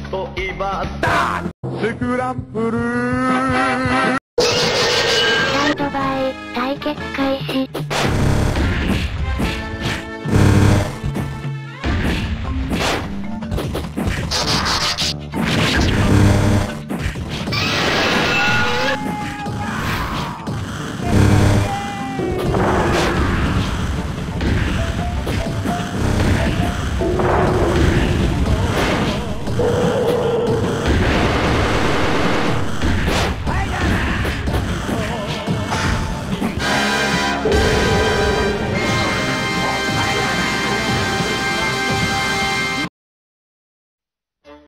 恋バスクランブルサイドバイ対決開始。